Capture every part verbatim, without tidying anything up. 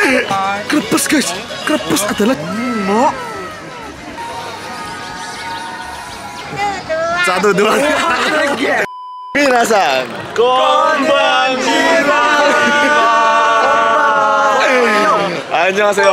Krepes guys, krepes adalah mau. Satu dua. Minasan, konbanjiwa. 안녕하세요.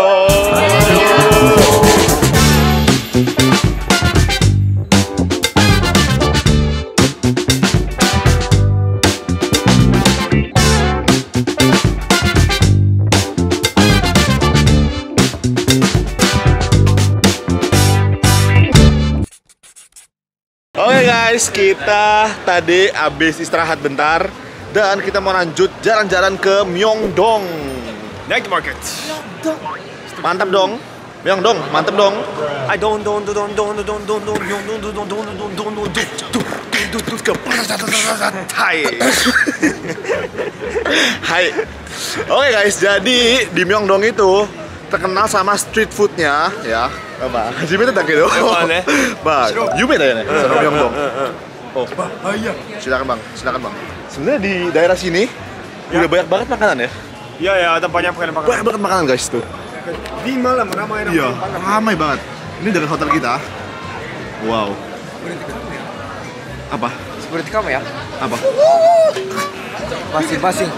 Oke guys, kita tadi habis istirahat bentar dan kita mau lanjut jalan-jalan ke Myeongdong Night market. Mantap dong, Myeongdong, mantap dong. I don't don't don't don't don't don't don't don't don't don't don't don't don't don't Hai. Hai. Oke guys, jadi di Myeongdong itu terkenal sama street foodnya ya. Apa? Hajime da kedo. Bah, yume da ya nih, sama Myeongdong. Oh, iya. Silakan bang, silakan bang. Sebenarnya di daerah sini udah banyak banget makanan ya. Iya ya, ada banyak makanan-makanan. Banyak banget makanan guys tuh. Di malam ramai-ramai. Iya, ramai banget. Ini dekat hotel kita. Wow. Apa? Seperti kamu ya? Apa? Masing-masing.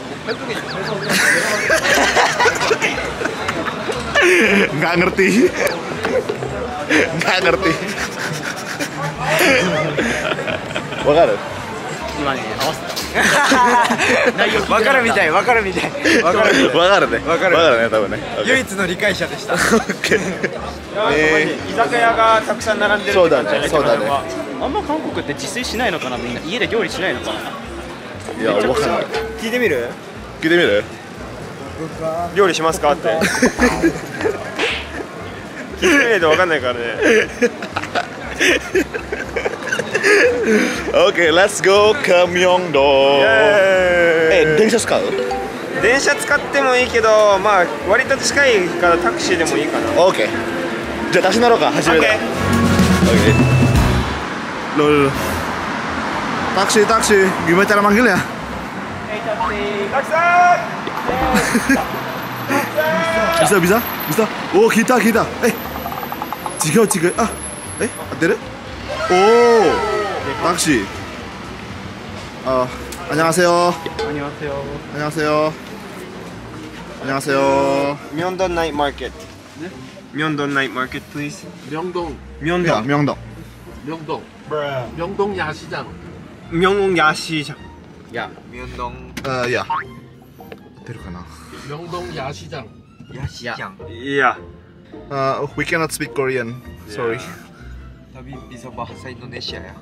Nggak ngerti. Nggak ngerti. Wakaru? Wakaru mitai, wakaru mitai. Wakaruね。 わかる。 わかるね、多分ね。 唯一の理解者でした。 オッケー。ね居酒屋がたくさん並んでる。 そうだね、そうだね。 あんま韓国って自炊しないのかな、みんな家で料理しないのかな。 いや、わかんない。 聞いてみる？ 聞いてみる？ 料理しますかって。聞いてみないとわかんないからね。 Oke, let's go ke Myeongdong. Eh, 電車使う？ 電車使ってもいいけど、まあ割と近いからタクシーでもいいかな。 オッケー。じゃあタクシー乗ろうか、初めて。オッケー。Loh, taksi, taksi. Gimana cara manggilnya? Bisa, bisa, bisa. Oh, kita, kita. Eh, 지금, 지금. Ah, eh, ada? Oh, taksi. 어, 안녕하세요. 안녕하세요. 안녕하세요. 안녕하세요. Myeongdong Night Market. 네? Myeongdong Night Market, please. 명동, 야, Myeongdong. 명동. 명동, 명동 야시장. Myeongdong 야시장. 야, 면동 어, 야. 데려가나? 명동 야시장. 야시장. Yeah. Uh, we cannot speak Korean. Sorry. Tapi bisa bahasa Indonesia ya.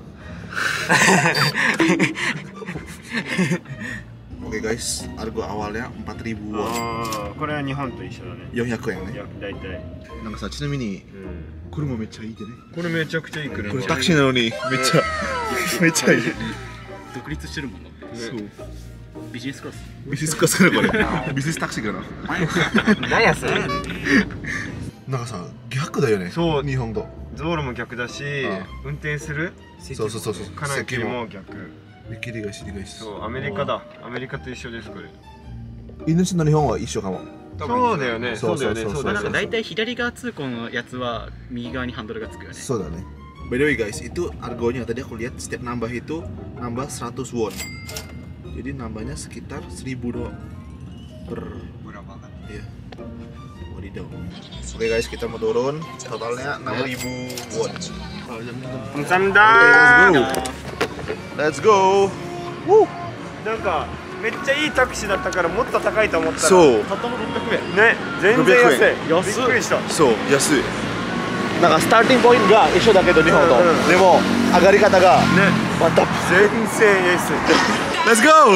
Oke guys, harga awalnya empat ribu won. ああ、これは日本と一緒だね。 よんひゃくえんね。 いや、大体。 なんかさ、ちなみに、これもめっちゃいいでね。 これめちゃくちゃいい車。 これタクシーなのにめっちゃめっちゃいい。 独立してるもんな。 そう。 ビジネスクラス。 ビジネスクラスかなこれ。ビジネスタクシーかな。 何やそれ。 なんかさ、逆だよね。 そう日本語。 道路も逆だし、運転するそうそうそうそう。 かなりも逆。 めっきり返し、理解し。 そう、アメリカだ。アメリカと一緒ですこれ。 インドネシアの日本は一緒かも。 そうだよね。そうだよね。そうだよね。 なんか大体左側通行のやつは右側にハンドルがつくよね。 そうだね。By the way guys, itu argonya tadi aku lihat setiap nambah itu nambah seratus won. Jadi nambahnya sekitar seribu doang per murah banget. Iya. Wadidaw. Oke guys, kita mau turun. Totalnya enam ribu won. 감사합니다. Let's go. Woo. なんかめっちゃいいタクシーだったからもっと高いと思ったら。 そう。 たったのろっぴゃくえん。ね、全然安い。 安い。 びっくりした。 そう、安い。なんかスターティングポイントが一緒だけど日本と。でも上がり方がね、 また全然安い。 Let's go.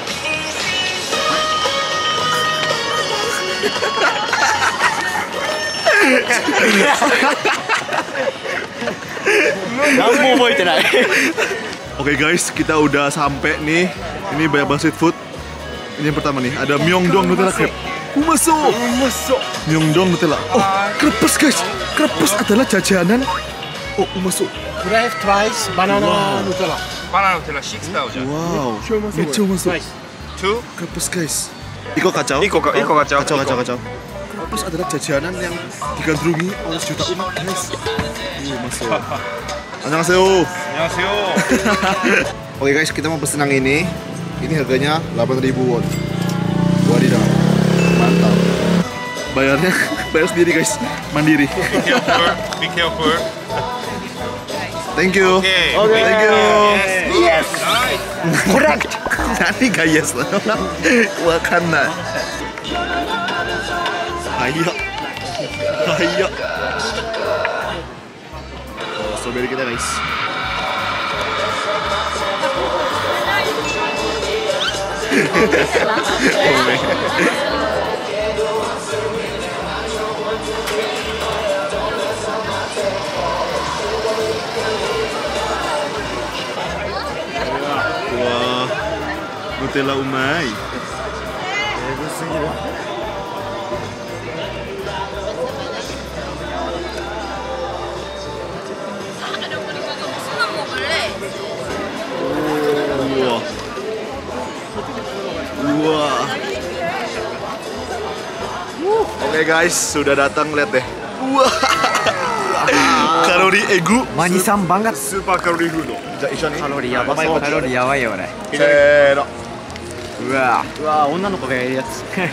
何も覚えてない。 Oke guys, kita udah sampai nih. Ini banyak banget street food. Ini yang pertama nih, ada Myeongdong Nutella Crepe. Umaso. Umaso. Myeongdong Nutella. Oh, krepes guys. Krepes adalah jajanan. Oh, umaso. Crave twice banana Nutella. 바나나 누텔라 식스 타오죠. Wow. Mecha umaso. Two. Krepes guys. Iko kacau. Iko ka- Iko kacau. Kacau, kacau, Iko. kacau. Terus adalah jajanan yang digandrungi oleh juta umat guys. Uh, masuk. Annyeonghaseyo. Annyeonghaseyo. Oke guys, kita mau pesen yang ini. Ini harganya delapan ribu won. Wadidaw. Mantap. Bayarnya bayar sendiri guys, mandiri. Be careful. Be careful. Thank you. Okay. Okay. Thank you. Yes. Nice. Correct. Nanti gak yes lah. Wakanda. Ayo. Ayo. Oh, strawberry kita guys. Wah, Nutella umai. Wah. Wah. Oke guys, sudah datang, lihat deh. Wah. Kalori egu. Manisan banget. Super calorie food. じゃあ一緒に。 カロリーやばそう。カロリーやばいよ、俺。 せーの。 うわうわー、女の子がやるやつ。 う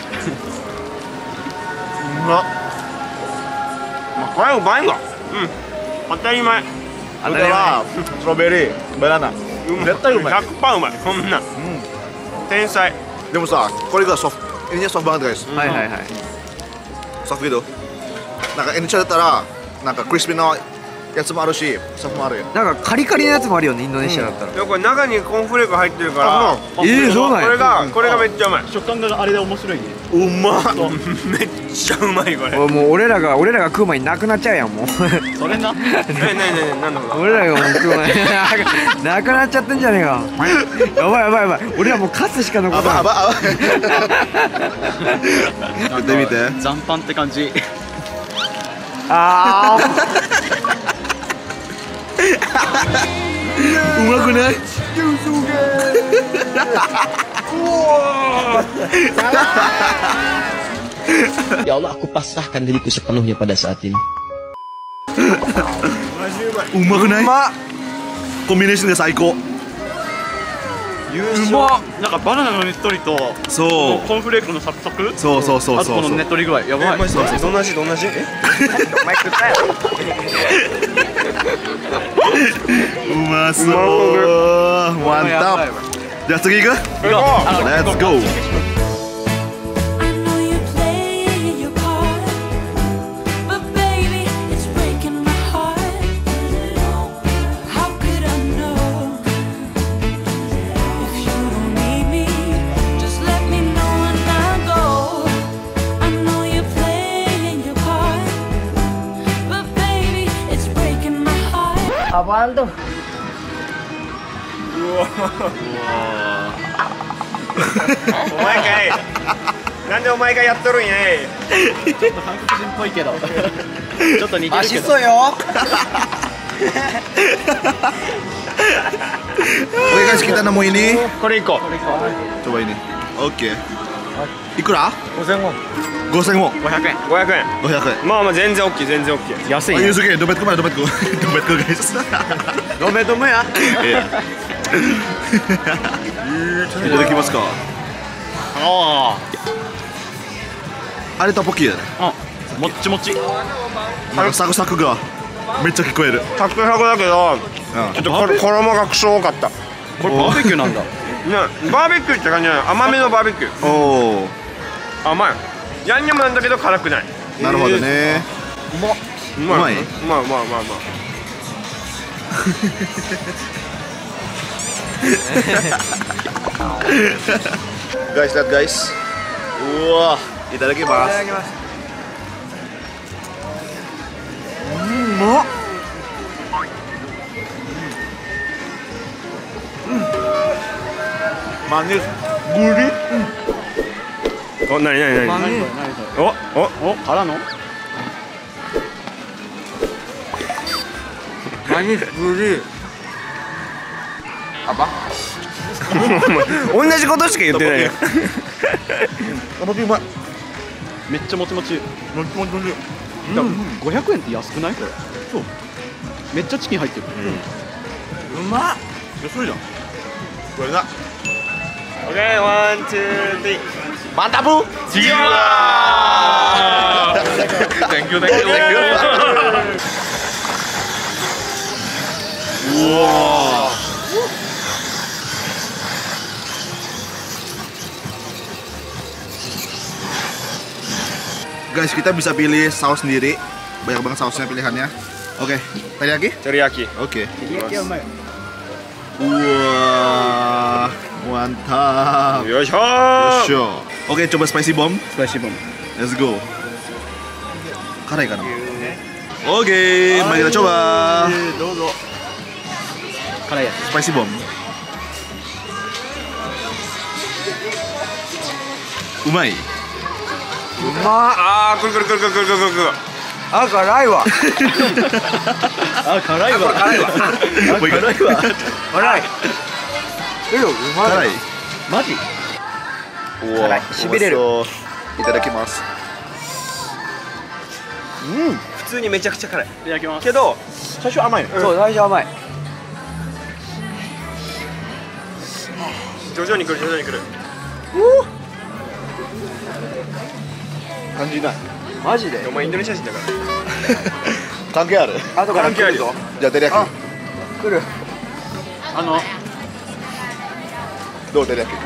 まっ。 まあ、これうまいわ。うん。当たり前。 当たり前。ストロベリー、バナナ。絶対うまい。 ひゃくパーセントうまい。そんな。天才。 でもさ、これがソフト。ininya soft banget guys. はいはいはい。 Soft gitu. なんか Indonesia だったらなんかクリスピーなやつもあるし、ソフトもあるよ。 なんかカリカリのやつもあるよね、インドネシアだったら。 でもこれ中にコーンフレーク入ってるから。 えー、そうなんや。 これがこれがめっちゃうまい。 食感があれで面白いね。 うまっ。 めっちゃうまいこれ。 もう俺らが俺らが食う前になくなっちゃうやんもう。 それな。 ねねねねなんだろう。 俺らがもう食う前になくなっちゃってんじゃねえか。やばいやばいやばい。俺らもうカツしか残あばあらない。 ばあば。食ってみて。 残飯って感じ。 あうまくない？ Ya Allah, aku pasrahkan diriku sepenuhnya pada saat ini. うまくない？コンビネーションが最高。 うまっ。なんかバナナのねっとりと、 そう。 コーンフレークのサクサク。 そうそうそうそう。 あとこのねっとり具合、やばい。 マジでどんな味どんな味？え？お前食ったよ。 うまそう。mantap。じゃあ次行く？ 行こう。 Let's go。 I know you play your part, but baby, it's breaking my heart. How could I know if you don't need me? Just let me know and I'll go. I know you're playing your part, but baby, it's breaking my heart. Apaan tuh? お前かい。なんでお前がやっとるんやい。 ちょっと韓国人っぽいけど。ちょっと似てるけど。 よ。 Oke guys, kita nemu ini. これいこう。 Coba ini. Oke. Ikura? ごせんウォン。 ごせんウォン。 ごひゃくえん。 ごひゃくえん。 ごひゃくえん。 まあまあ全然オッケー全然オッケー。 安い Ayo ね。 Suki, dompetku mana dompetku? Dompetku guys. ごめんともや。 Iya. Itadakimasu ka. ああれトッポッキーだね。 あ。あ、もっちもち。 なんかサクサクがめっちゃ聞こえる。 サクサクだけど、ちょっとこ衣がクソ多かった。 これバーベキューなんだ。 ね、バーベキューって感じじゃない。甘めのバーベキュー。 おお。 甘い。ヤンニョムなんだけど辛くない。 なるほどね。 うまいうまいうまいうまいうまいうまい。 Guys, lihat guys. Wah, itadakimasu. うまっ。 Manis, gurih. お、なになになに。 何？ お、お、 お、からの？ 何グリー。 同じことしか言ってないよ。 あ、うまい。 めっちゃもちもち。 もちもちもち。 うん、ごひゃくえんって安くないこれ。そう。めっちゃチキン入ってる。 うまっ。 安いじゃん。これだ。 オッケー、ワン、ツー、スリー。 マンタブ。 次は。 Thank you, thank you, thank you. うわ。Guys, kita bisa pilih saus sendiri. Banyak banget sausnya pilihannya. Oke, teriyaki? Teriyaki. Oke. Teriyakiうまい。 Wah, mantap. Yoisho. Yosho. Oke, coba spicy bomb. スパイシーボム。 Let's go. Karai kan? Oke, mari kita coba. どうぞ。辛いやつ。 Spicy bomb. Umai. うまっ。 あー、くるくるくるくるくるくるくる。 あ、辛いわ。 あ、辛いわ。辛いわ。 もう一回。 辛いわ。 辛い。けどうまい。 辛い。 マジ？ 辛い。 しびれる。 いただきます。 普通にめちゃくちゃ辛い。 いただきます。 けど、 最初甘いね。 そう、最初甘い。 徐々に来る、徐々に来る。 感じない。 マジでお前インドネシア人だから。 関係ある。 後から来るぞ。 じゃあ照り焼き。 来る。 あの、 どう照り焼き。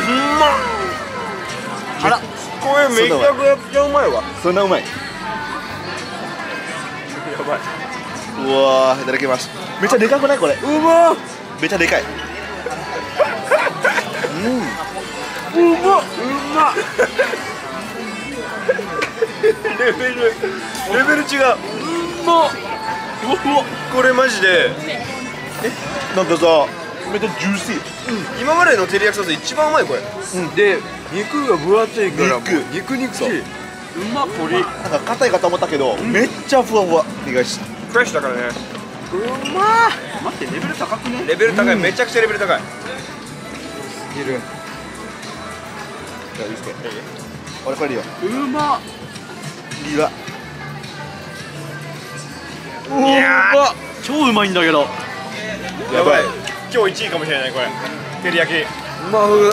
あら、これめちゃくちゃうまいわ。 そんなうまい。 やばい。 うわー、いただきます。めっちゃでかくないこれ。 うまっ。 めっちゃでかい。 うまっ。うまっ。 レベル、レベル違う。うまっ。これマジでなんかさ、めっちゃジューシー。 今までの照り焼きソース一番うまいこれ。 で、肉が分厚いからもう肉肉肉しい。 うまっ鶏。 なんか硬いかと思ったけど、めっちゃふわふわ。意外し。 フレッシュだからね。 うまっ。 待ってレベル高くね？ レベル高い、めちゃくちゃレベル高い。 いる。 じゃあいいっすか。俺これいいよ。 うまっ。 いや。 うまっ。超うまいんだけど。 やばい。今日一位かもしれないこれ。照り焼き。 うまふ。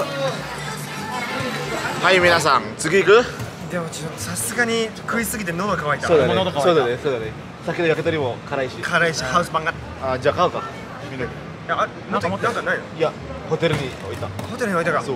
はい、皆さん、次行く？ でもちょっとさすがに食いすぎて喉乾いた。 そうだね。 喉乾いたそうだね。そうだね。さっきの焼き鳥も辛いし。 辛いしハウスパンが。いあ、じゃあ買うか。みんなで。 や、あ、なんかなんかないの？ いや、ホテルに置いた。 ホテルに置いたか。 そう。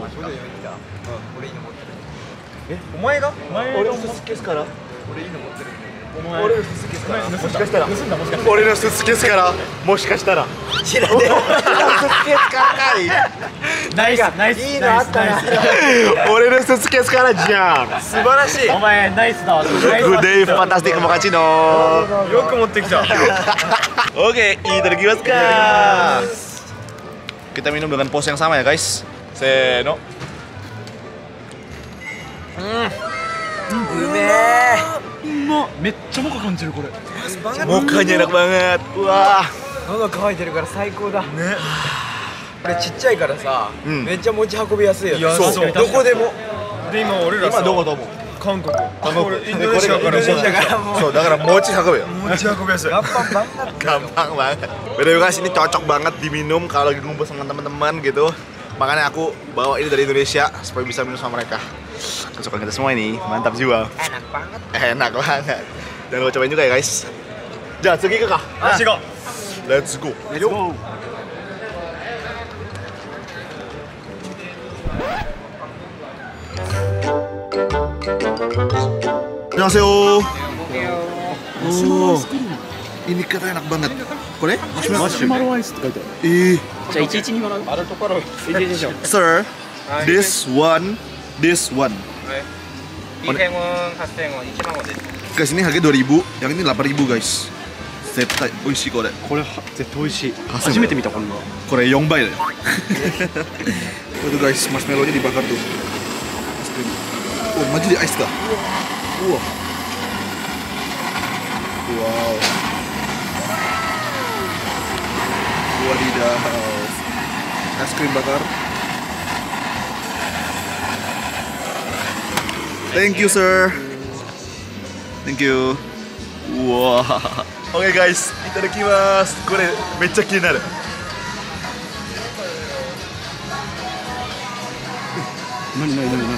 お前が？ 俺のスーツケースから。俺のスーツケースから。もしかしたら。俺のスーツケースから。もしかしたら。 知らねえ。 スーツケースからかい。 ナイスナイス。 いいのあったな。 俺のスーツケースからじゃん。 素晴らしい。 お前ナイスだわ。 Good day, fantastic mochaccino. よく持ってきた。 Oke, itadakimasu ka. Kita minum dengan pose yang sama ya guys. Seno. うめえ。 うまっ。めっちゃモカ感じるこれ。 Mukanya enak banget. Wah. 喉乾いてるから最高だ。 ね。 これちっちゃいからさ、 うんめっちゃ持ち運びやすいよね。 いやそうどこでも。 で今俺らさ、 今どこと思う？ 韓国。 韓国俺インドネシアからインドネシアからもうそうだから持ち運べよ。 持ち運びやすい。 gampang banget. Gampang banget. Btw guys, ini cocok banget diminum kalau lagi ngumpul sama teman-teman gitu. Makanya aku bawa ini dari Indonesia supaya bisa minum sama mereka. Kesukaan kita semua ini, mantap jiwa. Enak banget. Enak banget. Jangan lupa cobain juga ya guys. Jangan pergi ke kah? Let's go. Let's go. Let's go. 안녕하세요. Oh, ini kata enak banget. Kore? マシュマロアイスって書いてある。 Ih, じゃあいちいちにもらう。あるところ。いちいちでしょ。 sir, this one, this one. 이천 원, 팔천 원, 이천 원です。 Guys, ini harganya dua ribu, yang ini delapan ribu guys. Zetai, oishii kore. これは絶対美味しい。 初初めて見たこんな。 Kore yongbai deh. Oh tuh guys, marshmallow-nya dibakar tuh. Es krim. Oh, maju di ice dah. Wow. Wow. Wadidaw. Es krim bakar. Thank you, sir. Thank you. うわー。Okay, guys. いただきます。これめっちゃ気になる。 何何何何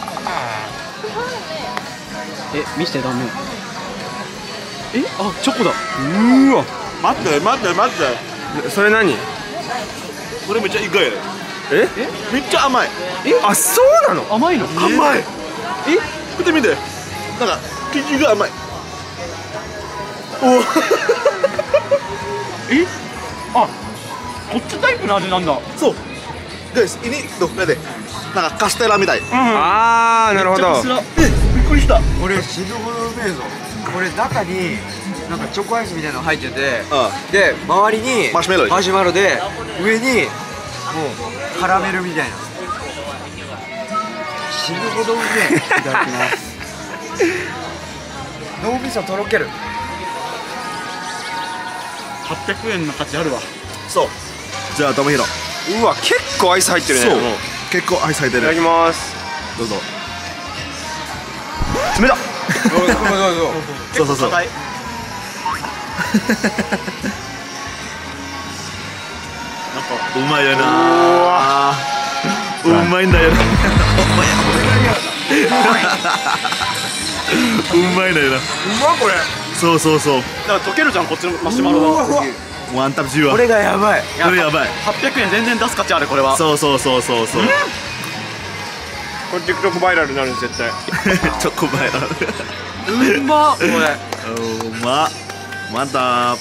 え、見してダメ。え、あ、チョコだ。うーわ。 待って待って待って。それ何？ これめっちゃ意外やね。 え？ めっちゃ甘い。 え？あ、そうなの？ 甘いの？ 甘い。え？見て見て。なんか生地が甘い。おお。 え？あ、こっちタイプの味なんだ。 そう。guys, ini tuh lihat deh. なんかカステラみたい。 あー、なるほど。 え、びっくりした。 これ死ぬほどうめえぞ。これ中になんかチョコアイスみたいなの入ってて、で周りにマシュマロマシュマロで上にもうカラメルみたいな。死ぬほどうめえ。いただきます。脳みそとろける。 はっぴゃくえんの価値あるわ。 そう。じゃあ、ともひろ。 うわ、結構アイス入ってるね。 そうもう結構アイス入ってる。 いただきます。 どうぞ。 冷たっ。 どうぞどうぞ。 そうそうそう。 硬い。 うまいよな。うまいんだよな。うまいんだよな。 うまこれ。 そうそうそう。 だから溶けるじゃん、こっちのマシュマロが。 ワンタップじゅうは。 これがやばい。 これやばい。 はっぴゃくえん全然出す価値ある、これは。 そうそうそうそうそう。 これ TikTok バイラルになるん絶対。 チョコバイラル。 うまっこれ。 うまっ。mantap.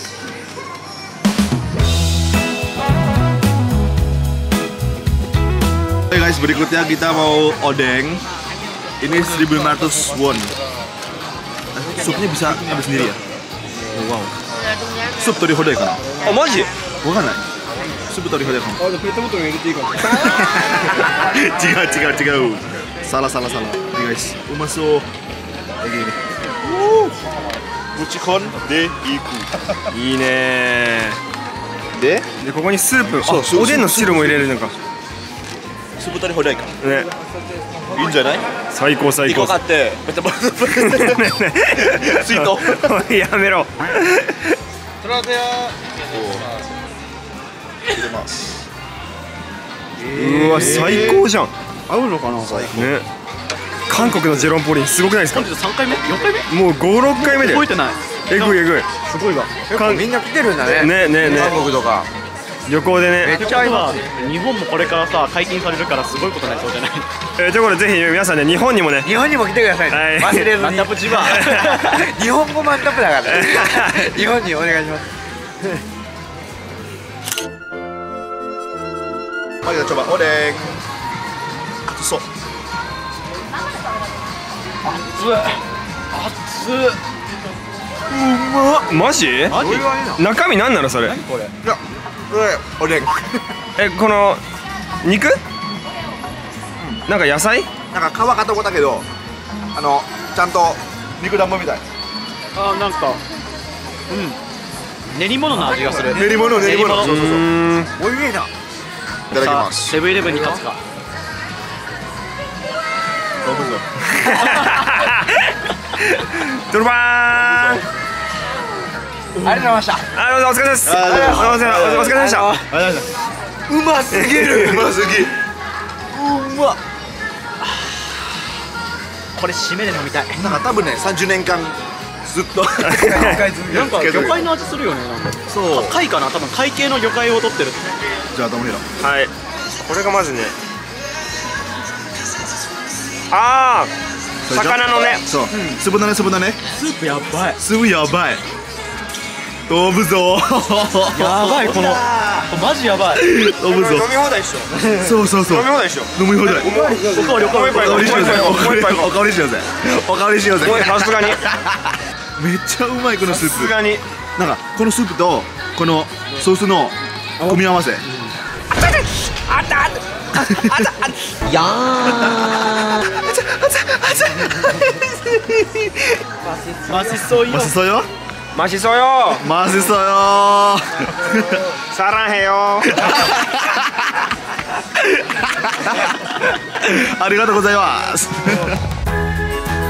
Oke guys, berikutnya kita mau odeng. Ini seribu lima ratus won. Supnya bisa ambil sendiri ya? Oh, wow. Sup tori hodai kan? Oh, maji? わかんない。スープ取り放題かも。あ、じゃペットボトル入れていいかも。違う違う違う。salah salah salah. Ini guys, うまそう。Lagi ini. Buchikon de iku. いいねー。で、でここにスープ、 そうあ、おでんの汁も入れるのか。 スープ取り放題か。 ね。 いいんじゃない？ 最高最高。 いこかってペットボトル。スイート。 やめろ。 入れます。 うわ、最高じゃん。 合うのかな。 ね。韓国のジェロンポリンすごくないですか。 本日さんかいめ、よんかいめ。 もうご、ろっかいめで。 覚えてない。 えぐいえぐい。 すごいわ。 みんな来てるんだね。 ねねね。 韓国とか。 旅行でね。 めっちゃいいわ。 日本もこれからさ解禁されるからすごいことになりそうじゃない。 えー、ということでぜひ皆さんね、日本にもね。 日本にも来てください。忘れずに。 マンタップ千葉。 日本語マンタップだから。日本にお願いします。 Mari kita coba odeng. Susuk. 熱っ。 うまっ。マジ？中身なんなのそれ？ いや、これおでん。 え、この肉？なんか野菜？ なんか皮かと思ったけど、あのちゃんと肉団子みたい。 あ、なんかうん練り物の味がする。 練り物練り物。そうそうそう。 うーん。 おいしいな。 いただきます。 セブンイレブンに勝つか。 どうぞ。 ドルバーン。 ありがとうございました。 あ、どうぞお疲れ様です。 ありがとうございます。 お疲れ様でした。 うますぎる。 うますぎ。うま。 これ締めで飲みたい。 なんか多分ね、さんじゅうねんかんずっと。 なんか魚介の味するよね。なんかそう。 貝かな、多分貝系の魚介を取ってる。 じゃあともひろ。 はい。これがまずね。ああ。魚のね。 そう。スープだね、スープだね。 スープやばい。 スープやばい。飛ぶぞ。 やばい、このマジやばい。 飛ぶぞ。 飲み放題でしょ。 そうそうそう。 飲み放題でしょ。 飲み放題。 おかわりおかわりおかわりおかわりしようぜ。おかわりおかわりしようぜ。おかわりしようぜ。 さすがに。 めっちゃうまいこのスープ。 さすがに。 なんかこのスープとこのソースの組み合わせ。 あったあった。 やーマシソイよ。 マシソよ。 マシソよ。 マシソよ。 さらへよ。 ありがとうございます。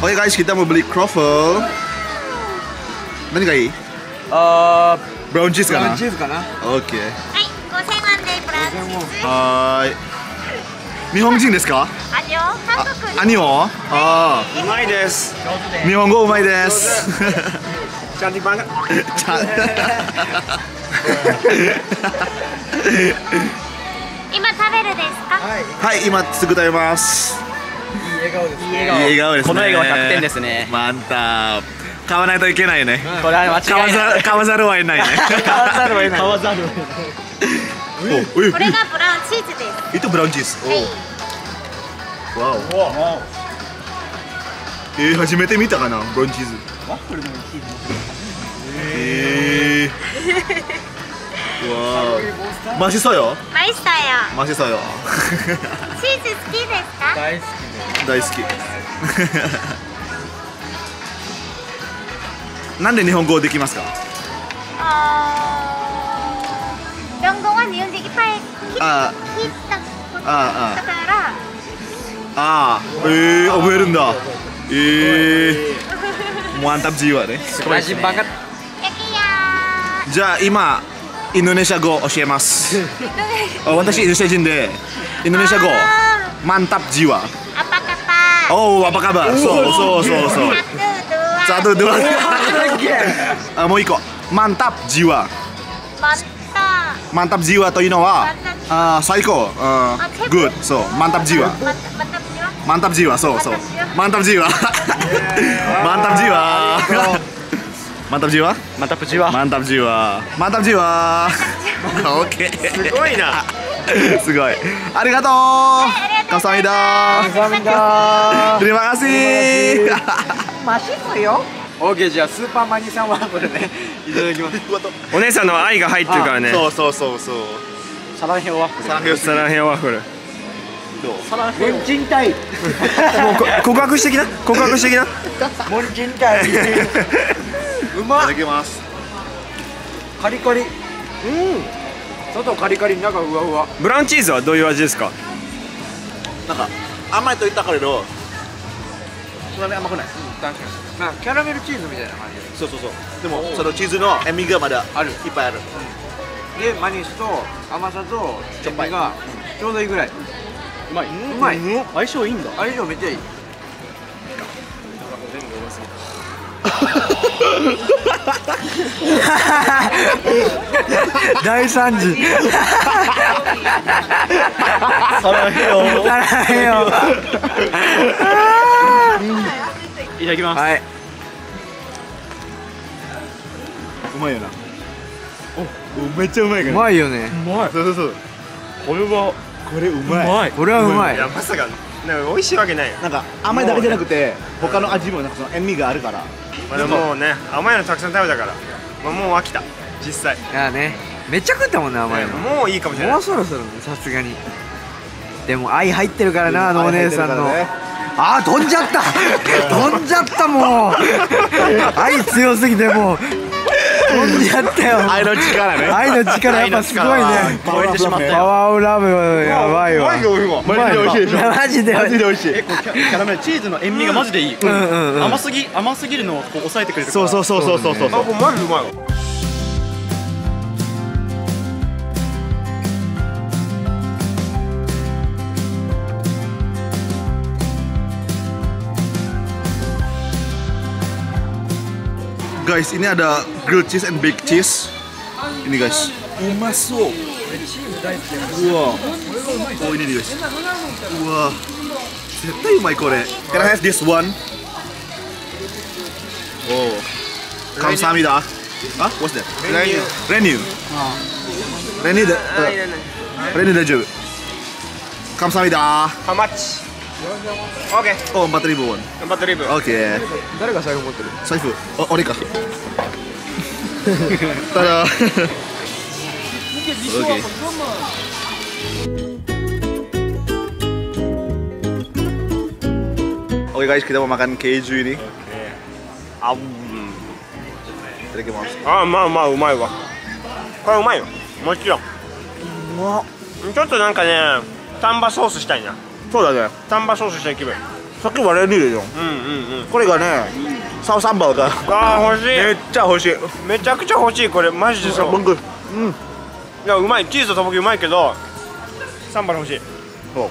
Oke guys, kita mau beli croffle. Nani ga ii? Ah, Brown cheese かな? brown cheese かな? OK。 はいごせんウォンでブラウンチーズ。 はーい。日本人ですか？ 味を韓国兄を？あうまいです。 あ。日本語うまいです。 ちゃんとバンガ。 ちゃん今食べるですか？ はい、今すぐ食べます。 いい笑顔です。 いいいい笑顔ですね。 この笑顔ひゃくてんですね。 マンター。買わないといけないね。 これは間買わ違いない。 ざ買わざるを得ないね。 買わざるを得ない。 買わざるを得ない。 お、おいこれがブラウンチーズです。 itu brown cheese. はい。 Wow. えー、初めて見たかな、ブラウンチーズ。 ワッフルのチーズ。 えー。わー。マシそうよ。 マイスターや。 マシそうよ。 チーズ好きですか？ 大好き。 大好き。なんで日本語できますか？ あー、日本語は日本でいっぱい聞いあ聞いたことああだから。 ああ、えー、覚えるんだ。えー。mantap jiwaね。 rajin banget. 焼きやじゃあ今インドネシア語教えます。あ、私インドネシア人でインドネシア語あ mantap jiwa。 ー、アパカパ。 おお、apa kabar？そうそうそうそう。 satu dua。 satu dua。あ、もう一個。mantap jiwa。 マンタ。 mantap jiwa というのはあー最高。ああー good。そう。mantap jiwa。 マンマンタジは。 mantap jiwa。そうそう。mantap jiwa。mantap jiwa。mantap jiwa。 またプチは。 mantap jiwa。mantap jiwa。オッケー。 すごいな。 すごい。ありがとう。감사합니다。 감사합니다. terima kasih。 맛있어요? 오케이, じゃあスーパーマニさんはこれね、いただきます。 お姉さんの愛が入ってるからね。 そうそうそうそう。 サランヘオワッフル。 サランヘヨサランヘヨワッフル。 サランヘオ。 モンチンタイ。 もうこ告白してきな。告白してきな。 モンチンタイ。うまっ。 いただきます。 カリカリ。うん。外カリカリ、中ふわふわ。 ブラウンチーズはどういう味ですか？ なんか甘いと言ったけど、そんなに甘くない。 確かに。まあキャラメルチーズみたいな感じ。 そうそうそう。でもそのチーズの塩味がまだある。 いっぱいある。 でマニスと甘さと塩味がちょうどいいぐらい。 うまい。 うまい。 相性いいんだ。 相性めっちゃいい。大惨事。 サランヘオ。 サランヘオ。 いただきます。 はい。 うまいよな。お、めっちゃうまいから。 うまいよね。 うまい。 そうそうそう。 これはこれうまい。 うまい。 これはうまい。 いやまさかなんか美味しいわけないよ。 なんか甘いだけじゃなくて他の味もなんかその塩味があるから。 まあでももうね甘いのたくさん食べたから、まあ、もう飽きた実際。 いやね、めっちゃ食ったもんね、甘いの。 もういいかもしれない。 もうそろそろね、さすがに。でも愛入ってるからな、あのお姉さんの。あー、飛んじゃった飛んじゃったもう愛強すぎてもう飛んじゃったよ。 愛の力ね。 愛の力やっぱすごいね。 超えてしまったよ。 パワーオブラブやばいわ。 マジで美味しいでしょ。 マジでマジで美味しい。 え、これキャキャラメルチーズの塩味がマジでいい。 うんうんうん。 甘すぎ甘すぎるのをこう抑えてくれるから。 そうそうそうそうそうそう。 あ、これマジうまいわ。 Guys, ini ada grilled cheese and baked cheese. Ini guys. Umaso. Wow. Oh, ini dia guys. Wah. Zetai umai kore. Can I have this one? Oh. Kamsahamnida. Huh? What's that? Renu. Renu. Renu da. Renu daijoubu. Kamsahamnida. How much? OK。 Oh, empat ribu won. empat ribu。 OK。 誰が財布持ってる？ 財布。あ、俺か。ただ。OK。Oke guys, kita mau makan keju ini. あ、 いただきます。 あ、まあまあうまいわ。これうまいよ。もちろん。 うまっ。 ちょっとなんかね、丹波ソースしたいな。 そうだね。 丹波ソースしたい気分。 さっきはレディーでしょ。 うんうんうん。 これがね、サウサンバルがあー欲しい。 めっちゃ欲しい。 めちゃくちゃ欲しいこれマジでそう。 僕、うん。 いやうまいチーズとトッポギうまいけどサンバル欲しい。 そう。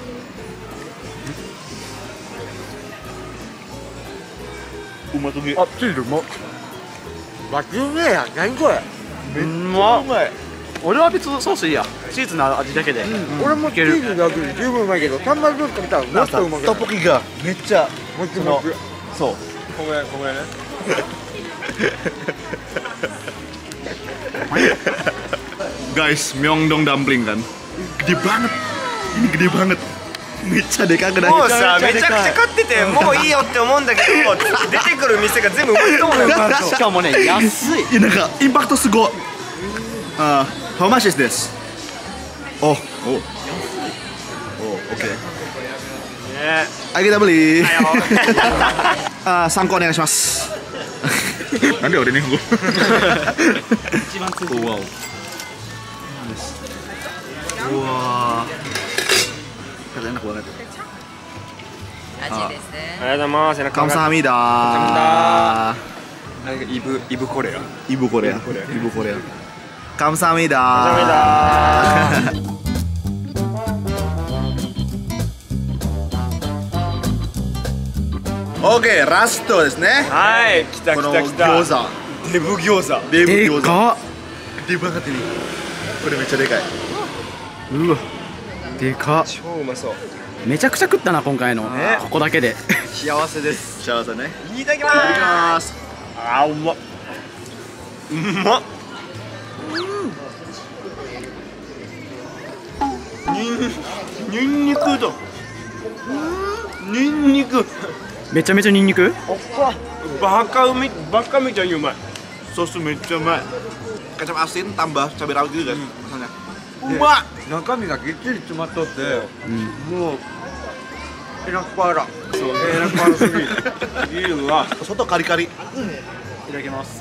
うますぎ。 あ、チーズうまっ。バチうめえやん。何これ。 めっちゃうまい。 俺は別にソースいいや。チーズの味だけで。俺もチーズだけで十分うまいけど、サンバルソースかけたらもっとうまくなる。 トッポギがめっちゃもちもち。 そう。 ごめんごめんね。 Guys, Myeongdong dumpling kan. Gede banget. Ini gede banget. めっちゃでかくない？ もうさめちゃくちゃ買っててもういいよって思うんだけど出てくる店が全部うまいと思うよ。 しかもね、安い。 いやなんかインパクトすごい。あ、how much is this? お、お、お、オッケー。 ね。 あげたぶり。あ、参考お願いします。なんで俺日本語？ 一番通じる。 わお。うわ。Kata enak banget. Ah. Arigatou Kamsahamnida. Ibu Ibu Korea. Ibu Korea. Ibu Korea. Kamsahamnida. Oke, rasto ですね。 はい、来た来た来た。 餃子。 デブ餃子。 デブ餃子。 でかっ。 gede banget ini. これめっちゃでかい。 うわ。でかっ。 超うまそう。 めちゃくちゃ食ったな今回の。 ねここだけで。 幸せです。 幸せね。 いただきまいただきーます。 す。あーうまっ。うまっ。にんにんにくだ。にんにく。 めちゃめちゃニンニク？ バカうみバカみたいにうまい。 Sos めっちゃうまい。Kecap asin tambah cabai rawit gitu kan rasanya. うまっ。 中身がぎっちり詰まっとって、もうエナパーラ。 そうエナパーラすぎる。いいよわ。 外カリカリ。 いただきます。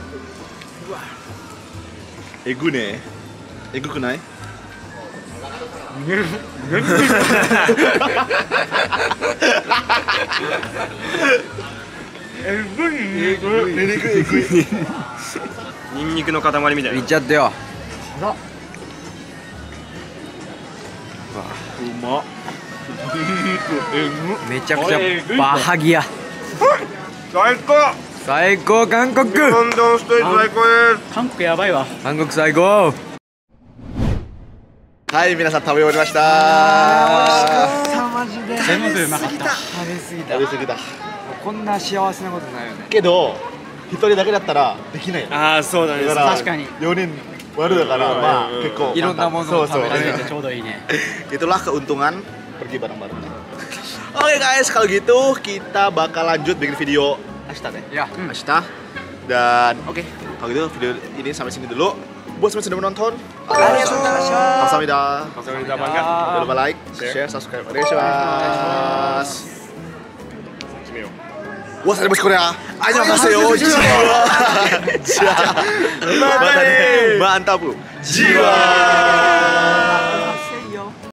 えぐね。えぐくない？ えぐいえぐいえぐいえぐい。 ニンニクの塊みたいな。 いっちゃってよ。 うまっ。 めちゃくちゃバハギや。 最高。 最高韓国。 ロンドンストリート最高です。 韓国やばいわ。韓国最高。 はい、皆さん食べ終わりました。 マジで。全部うまかった。食べ過ぎた。 食べ過ぎた。 こんな幸せなことないよね。 けど一人だけだったらできないよ。 ああそうだね。 だから確かによにん割るだからまあ結構いろんなものを食べられそうてちょうどいいね。 Itulah keuntungan pergi bareng-bareng. Oke guys, kalau gitu kita bakal lanjut bikin video Ashita deh. Ya. Ashita. Dan oke, kalau gitu video ini sampai sini dulu. Buat semua sudah menonton, 감사합니다. 감사합니다. bangga. Jangan lupa like, share, subscribe. Onegaishimasu. Wah, saya bahasa Korea. Annyeonghaseyo. Jiwa. Mantap, Bu. Jiwa.